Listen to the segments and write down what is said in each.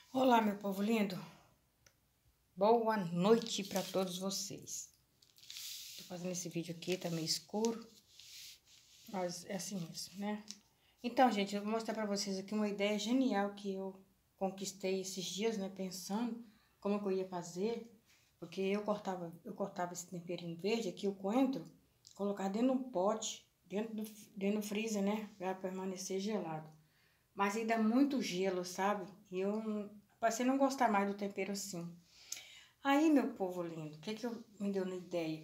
Olá, meu povo lindo. Boa noite para todos vocês. Tô fazendo esse vídeo aqui, tá meio escuro, mas é assim mesmo, né? Então, gente, eu vou mostrar para vocês aqui uma ideia genial que eu conquistei esses dias, né? Pensando como que eu ia fazer, porque eu cortava esse temperinho verde aqui, o coentro, colocar dentro de um pote, dentro do freezer, né? Para permanecer gelado. Mas aí dá muito gelo, sabe? E eu passei a não gostar mais do tempero assim. Aí, meu povo lindo, o que me deu na ideia?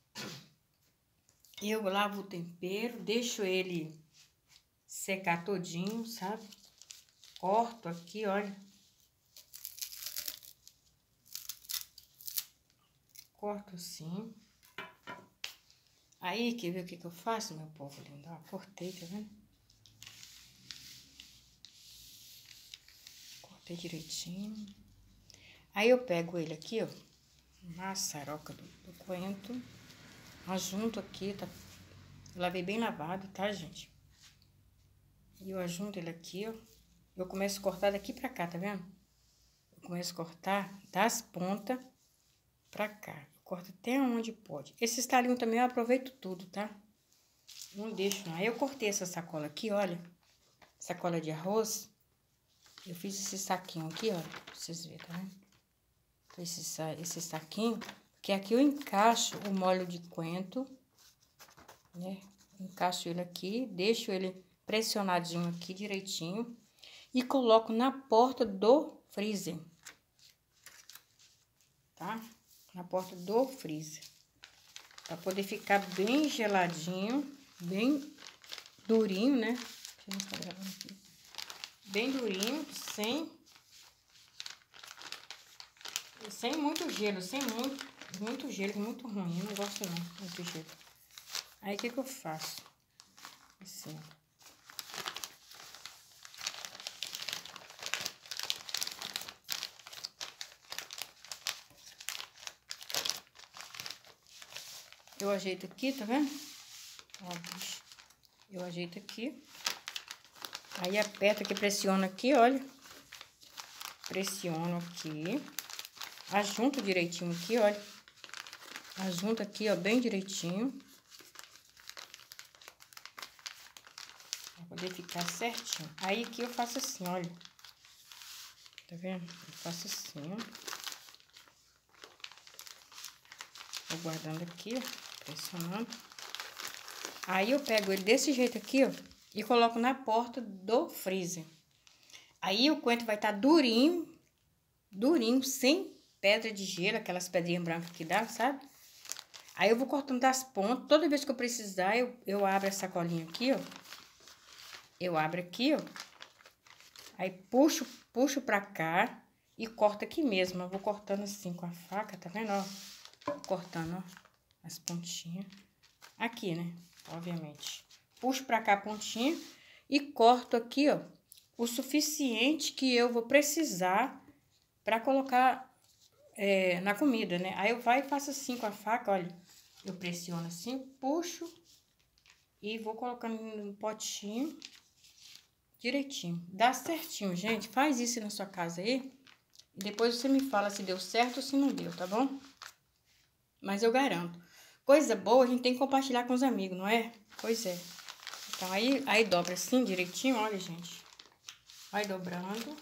Eu lavo o tempero, deixo ele secar todinho, sabe? Corto aqui, olha. Corto assim. Aí, quer ver o que eu faço, meu povo lindo? Ó, cortei, tá vendo? Cortei direitinho. Aí eu pego ele aqui, ó, maçaroca do coentro. Ajunto aqui, tá? Eu lavei bem lavado, tá, gente? E eu ajunto ele aqui, ó. Eu começo a cortar daqui pra cá, tá vendo? Eu começo a cortar das pontas pra cá. Eu corto até onde pode. Esse estalinho também eu aproveito tudo, tá? Não deixo, não. Aí eu cortei essa sacola aqui, olha. Sacola de arroz. Eu fiz esse saquinho aqui, ó. Pra vocês verem, tá vendo? Esse saquinho. Que aqui eu encaixo o molho de coentro, né? Encaixo ele aqui, deixo ele pressionadinho aqui direitinho e coloco na porta do freezer, tá? Na porta do freezer, pra poder ficar bem geladinho, bem durinho, né? Bem durinho, sem muito gelo, sem muito gelo, muito ruim, eu não gosto não, muito gelo. Aí, o que eu faço? Assim. Eu ajeito aqui, tá vendo? Ó, eu ajeito aqui. Aí, aperto aqui, pressiono aqui, olha. Pressiono aqui. Ajunto direitinho aqui, olha. Ajunto aqui, ó, bem direitinho. Pra poder ficar certinho. Aí, aqui eu faço assim, olha. Tá vendo? Eu faço assim, ó. Vou guardando aqui, ó. Pressionando. Aí, eu pego ele desse jeito aqui, ó. E coloco na porta do freezer. Aí, o coentro vai estar durinho. Durinho, sem pedra de gelo. Aquelas pedrinhas brancas que dá, sabe? Aí, eu vou cortando das pontas. Toda vez que eu precisar, eu abro essa sacolinha aqui, ó. Eu abro aqui, ó. Aí, puxo pra cá e corto aqui mesmo. Eu vou cortando assim com a faca, tá vendo, ó? Cortando, ó, as pontinhas. Aqui, né? Obviamente. Puxo pra cá a pontinha e corto aqui, ó, o suficiente que eu vou precisar pra colocar na comida, né? Aí eu vai e faço assim com a faca, olha. Eu pressiono assim, puxo e vou colocando no potinho direitinho. Dá certinho, gente. Faz isso na sua casa aí. E depois você me fala se deu certo ou se não deu, tá bom? Mas eu garanto. Coisa boa a gente tem que compartilhar com os amigos, não é? Pois é. Então, aí dobra assim direitinho, olha, gente. Vai dobrando.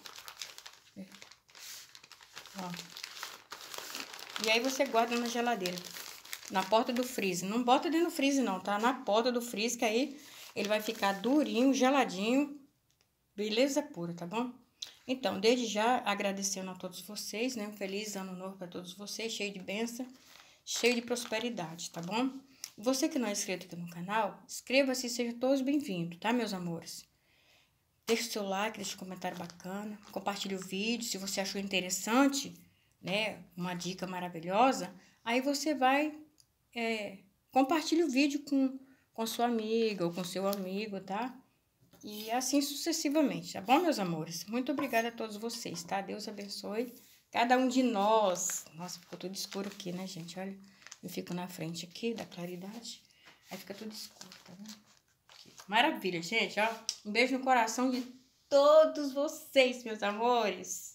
Ó. E aí você guarda na geladeira. Na porta do freezer. Não bota dentro do freezer não, tá? Na porta do freezer, que aí ele vai ficar durinho, geladinho. Beleza pura, tá bom? Então, desde já, agradecendo a todos vocês, né? Um feliz ano novo para todos vocês, cheio de bênção, cheio de prosperidade, tá bom? Você que não é inscrito aqui no canal, inscreva-se e sejam todos bem-vindos, tá, meus amores? Deixe o seu like, deixe um comentário bacana, compartilhe o vídeo, se você achou interessante, né? Uma dica maravilhosa, aí você vai, compartilhe o vídeo com sua amiga ou com seu amigo, tá? E assim sucessivamente, tá bom, meus amores? Muito obrigada a todos vocês, tá? Deus abençoe cada um de nós. Nossa, ficou tudo escuro aqui, né, gente? Olha, eu fico na frente aqui da claridade, aí fica tudo escuro, tá vendo? Aqui. Maravilha, gente, ó. Um beijo no coração de todos vocês, meus amores.